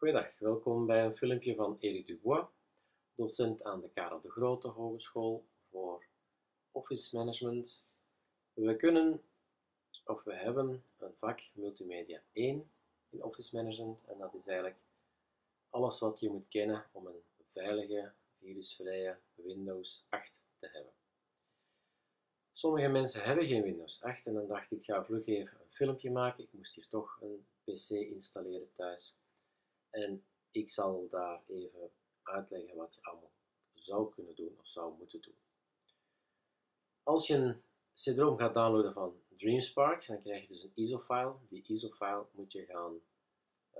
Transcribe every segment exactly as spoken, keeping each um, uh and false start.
Goedendag, welkom bij een filmpje van Eric Dubois, docent aan de Karel de Grote Hogeschool voor Office Management. We kunnen, of we hebben, een vak Multimedia één in Office Management en dat is eigenlijk alles wat je moet kennen om een veilige, virusvrije Windows acht te hebben. Sommige mensen hebben geen Windows acht en dan dacht ik, ik ga vlug even een filmpje maken. Ik moest hier toch een pc installeren thuis. En ik zal daar even uitleggen wat je allemaal zou kunnen doen of zou moeten doen. Als je een C-ROM gaat downloaden van DreamSpark, dan krijg je dus een I S O-file. Die I S O-file moet je gaan uh,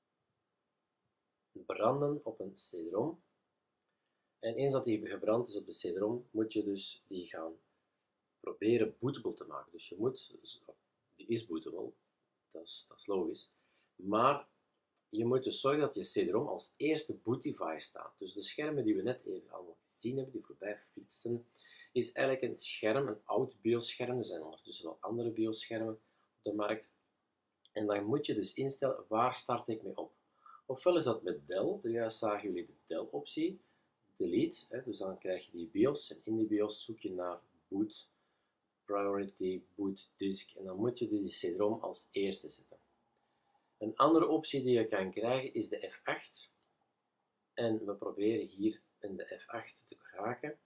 branden op een C-ROM. En eens dat die gebrand is op de C-ROM, moet je dus die gaan proberen bootable te maken. Dus je moet, die is bootable, dat is, dat is logisch, maar je moet dus zorgen dat je C-ROM als eerste boot device staat. Dus de schermen die we net even allemaal gezien hebben, die voorbij flitsten, is eigenlijk een scherm, een oud BIOS-scherm. Er zijn ondertussen wel andere BIOS-schermen op de markt. En dan moet je dus instellen, waar start ik mee op? Ofwel is dat met Del, juist zagen jullie de Del-optie, delete, hè, dus dan krijg je die BIOS en in die BIOS zoek je naar boot, priority, boot disk en dan moet je die C-ROM als eerste zetten. Een andere optie die je kan krijgen is de F acht. En we proberen hier in de F acht te raken.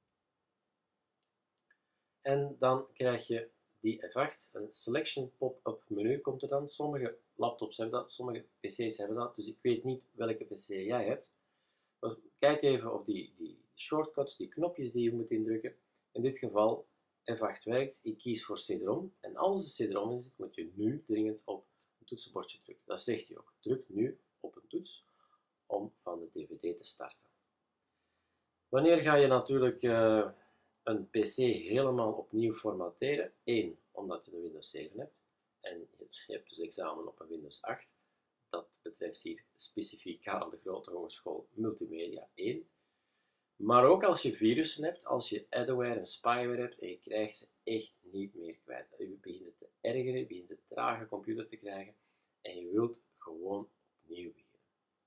En dan krijg je die F acht, een selection pop-up menu komt er dan. Sommige laptops hebben dat, sommige pc's hebben dat, dus ik weet niet welke pc jij hebt. Maar kijk even op die, die shortcuts, die knopjes die je moet indrukken. In dit geval F acht werkt, ik kies voor C-ROM. En als de C-ROM in zit, moet je nu dringend op toetsenbordje drukken. Dat zegt hij ook. Druk nu op een toets om van de D V D te starten. Wanneer ga je natuurlijk uh, een pc helemaal opnieuw formateren? Eén, omdat je een Windows zeven hebt en je hebt dus examen op een Windows acht. Dat betreft hier specifiek Karel de Grote Hogeschool Multimedia één. Maar ook als je virussen hebt, als je adware en spyware hebt en je krijgt ze echt niet meer kwijt. Je begint het te ergeren, je begint een trage computer te krijgen en je wilt gewoon opnieuw beginnen.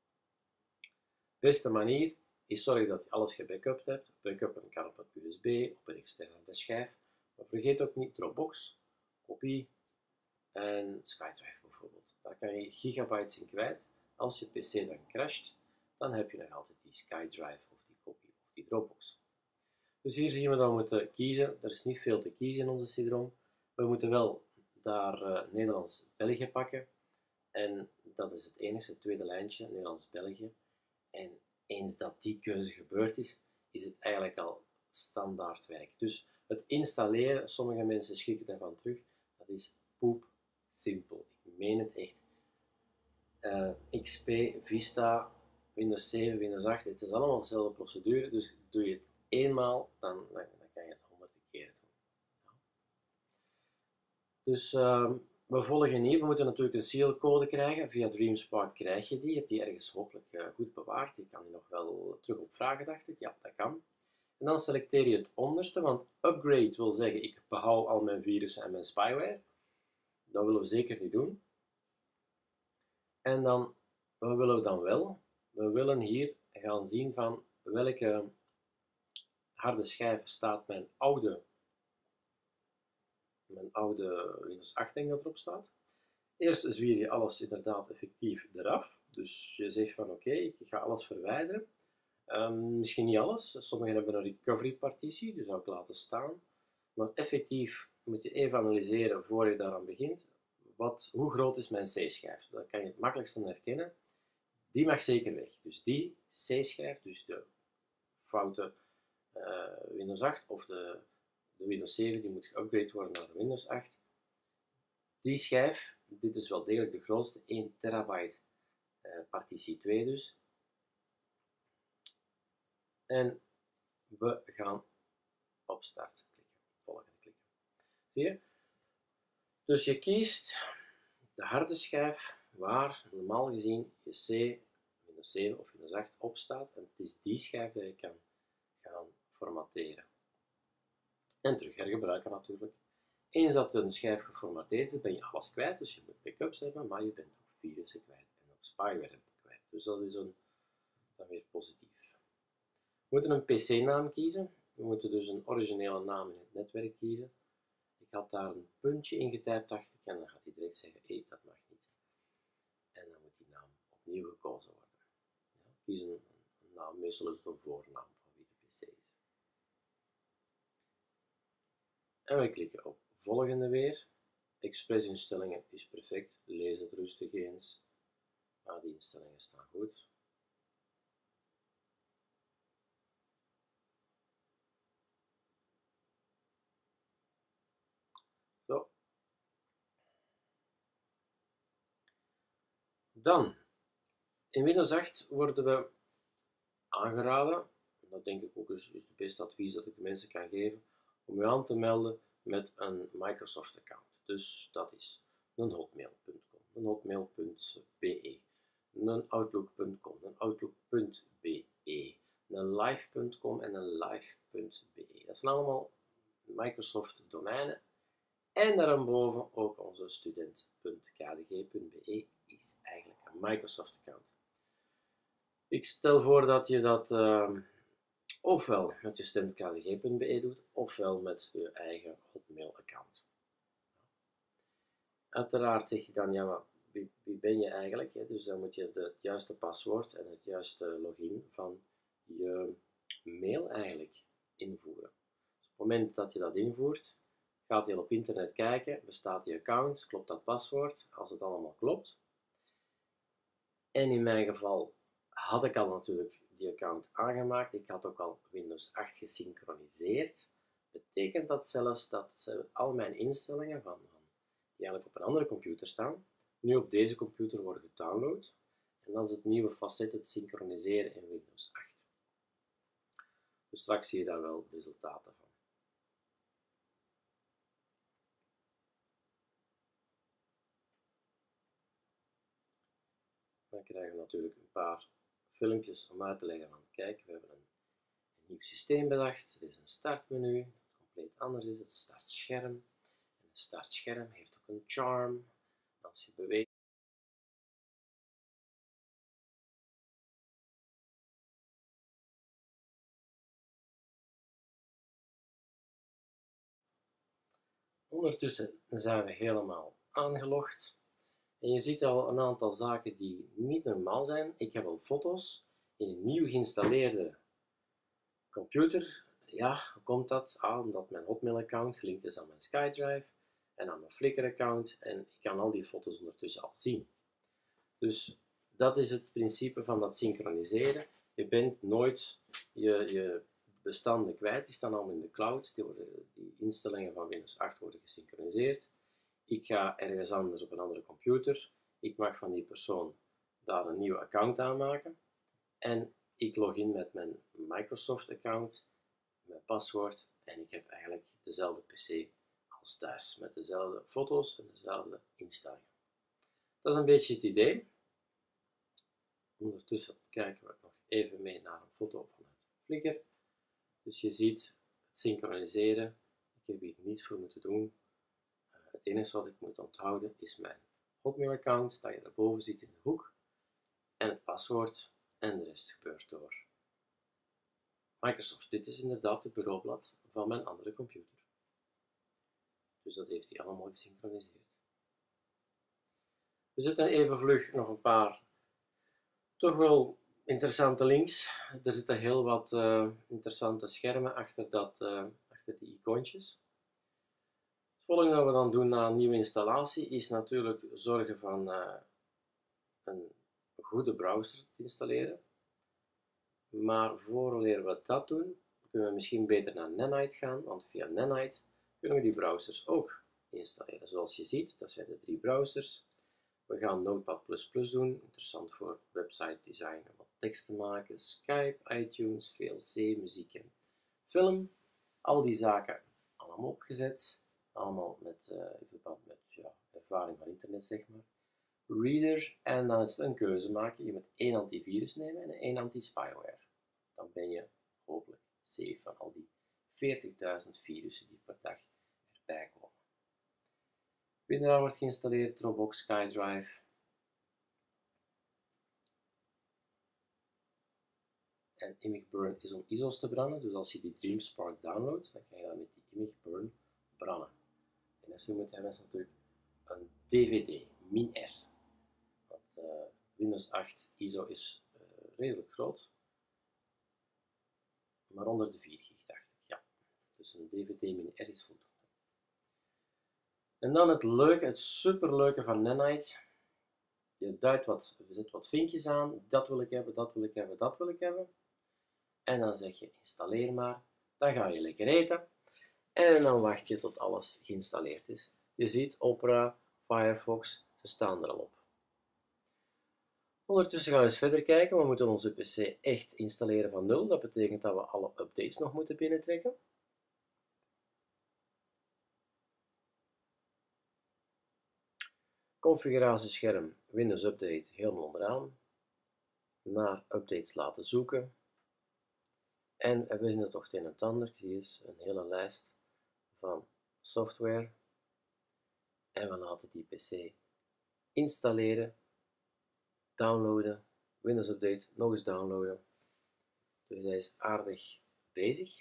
De beste manier is zorgen dat je alles gebackupt hebt. Backuppen kan op een U S B, op een externe schijf. Maar vergeet ook niet Dropbox, kopie en SkyDrive bijvoorbeeld. Daar kan je gigabytes in kwijt. Als je pc dan crasht, dan heb je nog altijd die SkyDrive of die kopie of die Dropbox. Dus hier zien we dat we moeten kiezen. Er is niet veel te kiezen in onze C-ROM. We moeten wel daar uh, Nederlands-België pakken. En dat is het enige, het tweede lijntje, Nederlands-België. En eens dat die keuze gebeurd is, is het eigenlijk al standaard werk. Dus het installeren, sommige mensen schrikken daarvan terug, dat is poep simpel. Ik meen het echt. Uh, X P, Vista, Windows zeven, Windows acht, het is allemaal dezelfde procedure, dus doe je het eenmaal, dan, dan, dan kan je het honderden keren doen. Ja. Dus uh, we volgen hier, we moeten natuurlijk een serialcode krijgen. Via DreamSpark krijg je die, je hebt die ergens hopelijk uh, goed bewaard. Je kan die nog wel terug op vragen, dacht ik. Ja, dat kan. En dan selecteer je het onderste, want upgrade wil zeggen ik behoud al mijn virussen en mijn spyware. Dat willen we zeker niet doen. En dan, wat willen we dan wel? We willen hier gaan zien van welke harde schijf staat mijn oude, mijn oude Windows acht denk dat erop staat. Eerst zwier je alles inderdaad effectief eraf. Dus je zegt van oké, okay, ik ga alles verwijderen. Um, misschien niet alles. Sommigen hebben een recovery partitie, die zou ik laten staan. Maar effectief moet je even analyseren voor je daaraan begint. Wat, hoe groot is mijn C-schijf? Dat kan je het makkelijkste herkennen. Die mag zeker weg. Dus die C-schijf, dus de foute uh, Windows acht of de, de Windows zeven, die moet geupgrade worden naar de Windows acht. Die schijf, dit is wel degelijk de grootste, één terabyte uh, partitie twee dus. En we gaan op start klikken, volgende klikken. Zie je? Dus je kiest de harde schijf waar normaal gezien je C, Windows zeven of Windows acht op staat. En het is die schijf dat je kan gaan formateren. En terug hergebruiken natuurlijk. Eens dat een schijf geformateerd is, ben je alles kwijt. Dus je moet backups hebben, maar je bent ook virussen kwijt en ook spyware kwijt. Dus dat is een, dan weer positief. We moeten een P C-naam kiezen. We moeten dus een originele naam in het netwerk kiezen. Ik had daar een puntje ingetypt, dacht ik, en dan gaat hij direct zeggen, hé, dat mag niet. En dan moet die naam opnieuw gekozen worden. Ja, kies een, een naam, meestal is het een voornaam van wie de P C is. En we klikken op volgende weer. Express-instellingen is perfect, lees het rustig eens. Ja, die instellingen staan goed. Zo. Dan, in Windows acht worden we aangeraden, dat denk ik ook is, is het beste advies dat ik de mensen kan geven, om je aan te melden met een Microsoft account. Dus dat is een hotmail punt com, een hotmail punt be, een outlook punt com, een outlook punt be, een live punt com en een live punt be. Dat zijn allemaal Microsoft domeinen. En daarboven ook onze student punt k d g punt be is eigenlijk een Microsoft account. Ik stel voor dat je dat uh, ofwel met je student punt k d g punt be doet, ofwel met je eigen Hotmail account. Uiteraard zegt hij dan, ja, maar wie, wie ben je eigenlijk? Hè? Dus dan moet je de, het juiste paswoord en het juiste login van je mail eigenlijk invoeren. Dus op het moment dat je dat invoert, gaat hij op internet kijken, bestaat die account, klopt dat paswoord, als het allemaal klopt. En in mijn geval had ik al natuurlijk die account aangemaakt, ik had ook al Windows acht gesynchroniseerd. Betekent dat zelfs dat al mijn instellingen van, van, die eigenlijk op een andere computer staan, nu op deze computer worden gedownload. En dat is het nieuwe facet, het synchroniseren in Windows acht. Dus straks zie je daar wel de resultaten van. Dan krijgen we natuurlijk een paar filmpjes om uit te leggen van, kijk, we hebben een, een nieuw systeem bedacht. Dit is een startmenu, dat compleet anders is, het startscherm. En het startscherm heeft ook een charm. Als je beweegt, ondertussen zijn we helemaal aangelogd. En je ziet al een aantal zaken die niet normaal zijn. Ik heb al foto's in een nieuw geïnstalleerde computer. Ja, hoe komt dat? Ah, omdat mijn Hotmail-account gelinkt is aan mijn SkyDrive en aan mijn Flickr-account. En ik kan al die foto's ondertussen al zien. Dus dat is het principe van dat synchroniseren. Je bent nooit je, je bestanden kwijt. Die staan allemaal in de cloud. Die, worden, die instellingen van Windows acht worden gesynchroniseerd. Ik ga ergens anders op een andere computer. Ik mag van die persoon daar een nieuw account aanmaken. En ik log in met mijn Microsoft account, mijn paswoord. En ik heb eigenlijk dezelfde P C als thuis. Met dezelfde foto's en dezelfde instellingen. Dat is een beetje het idee. Ondertussen kijken we nog even mee naar een foto vanuit Flickr. Dus je ziet het synchroniseren. Ik heb hier niets voor moeten doen. Het enige wat ik moet onthouden is mijn Hotmail-account, dat je daarboven ziet in de hoek, en het paswoord, en de rest gebeurt door Microsoft. Dit is inderdaad het bureaublad van mijn andere computer. Dus dat heeft hij allemaal gesynchroniseerd. We zetten even vlug nog een paar toch wel interessante links. Er zitten heel wat uh, interessante schermen achter, dat, uh, achter die icoontjes. Het volgende dat we dan doen na een nieuwe installatie is natuurlijk zorgen van uh, een goede browser te installeren. Maar vooraleer we dat doen, kunnen we misschien beter naar Nanite gaan, want via Nanite kunnen we die browsers ook installeren. Zoals je ziet, dat zijn de drie browsers. We gaan Notepad plus plus doen, interessant voor website design en wat tekst te maken, Skype, iTunes, V L C, muziek en film. Al die zaken allemaal opgezet, allemaal met, uh, in verband met ja, ervaring van internet, zeg maar. Reader, en dan is het een keuze maken. Je moet één antivirus nemen en één anti-spyware. Dan ben je hopelijk safe van al die veertigduizend virussen die per dag erbij komen. WinRAR wordt geïnstalleerd, Dropbox, SkyDrive. En Image Burn is om I S O's te branden. Dus als je die DreamSpark downloadt, dan kan je dat met die Image Burn branden. En als je moet hebben is natuurlijk een D V D, min R. Want uh, Windows acht I S O is uh, redelijk groot. Maar onder de vier gig dacht ik, ja. Dus een D V D min R is voldoende. En dan het leuke, het superleuke van Nanite. Je duidt wat, je zet wat vinkjes aan, dat wil ik hebben, dat wil ik hebben, dat wil ik hebben. En dan zeg je installeer maar, dan ga je lekker eten. En dan wacht je tot alles geïnstalleerd is. Je ziet Opera, Firefox, ze staan er al op. Ondertussen gaan we eens verder kijken. We moeten onze P C echt installeren van nul. Dat betekent dat we alle updates nog moeten binnentrekken. Configuratiescherm, Windows Update helemaal onderaan. Naar updates laten zoeken. En we beginnen toch het een en het ander. Hier is een hele lijst van software. En we laten die P C installeren, downloaden, Windows Update nog eens downloaden. Dus hij is aardig bezig.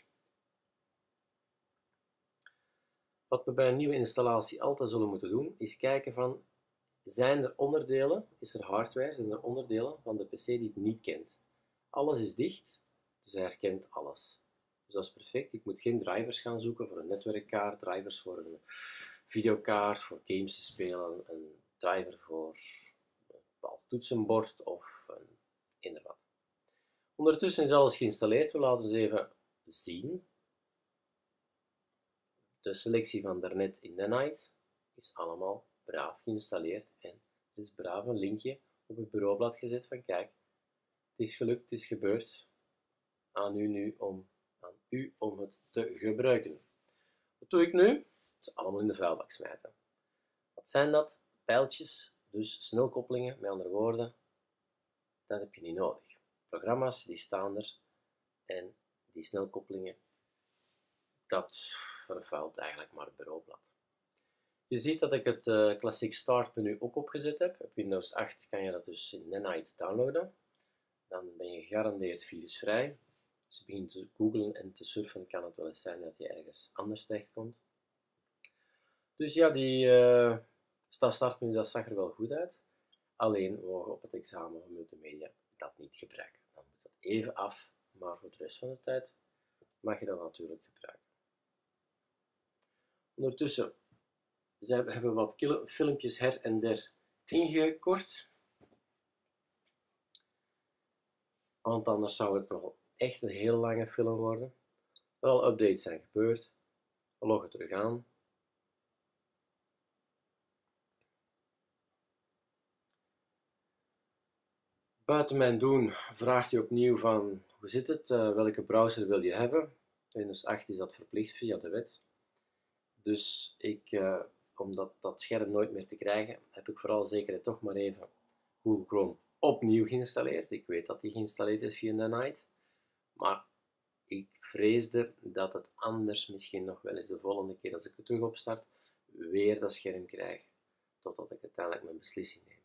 Wat we bij een nieuwe installatie altijd zullen moeten doen, is kijken van, zijn er onderdelen, is er hardware, zijn er onderdelen van de P C die het niet kent. Alles is dicht, dus hij herkent alles. Dus dat is perfect. Ik moet geen drivers gaan zoeken voor een netwerkkaart, drivers voor een videokaart, voor games te spelen, een driver voor een bepaald toetsenbord of een eender wat. Ondertussen is alles geïnstalleerd. We laten eens even zien. De selectie van daarnet in Nanite is allemaal braaf geïnstalleerd en er is braaf een linkje op het bureaublad gezet van kijk, het is gelukt, het is gebeurd, aan u nu om, aan u om het te gebruiken. Wat doe ik nu? Het is allemaal in de vuilbak smijten. Wat zijn dat? Pijltjes, dus snelkoppelingen, met andere woorden, dat heb je niet nodig. Programma's die staan er en die snelkoppelingen, dat vervuilt eigenlijk maar het bureaublad. Je ziet dat ik het uh, Classic Start menu ook opgezet heb. Op Windows acht kan je dat dus in Nanite downloaden. Dan ben je gegarandeerd virusvrij. Als je begint te googlen en te surfen, kan het wel eens zijn dat je ergens anders terechtkomt. Dus ja, die uh, startmenu, dat zag er wel goed uit. Alleen, we mogen op het examen van multimedia dat niet gebruiken. Dan moet dat even af, maar voor de rest van de tijd mag je dat natuurlijk gebruiken. Ondertussen zijn, hebben we wat filmpjes her en der ingekort. Want anders zou het nog echt een heel lange film worden. Wel, updates zijn gebeurd. We loggen terug aan. Buiten mijn doen vraagt hij opnieuw van hoe zit het, uh, welke browser wil je hebben. Windows acht is dat verplicht via de wet. Dus ik, uh, om dat, dat scherm nooit meer te krijgen, heb ik vooral zeker toch maar even Google Chrome opnieuw geïnstalleerd. Ik weet dat die geïnstalleerd is via Nanite. Maar ik vreesde dat het anders misschien nog wel eens de volgende keer als ik het terug opstart, weer dat scherm krijg. Totdat ik uiteindelijk mijn beslissing neem.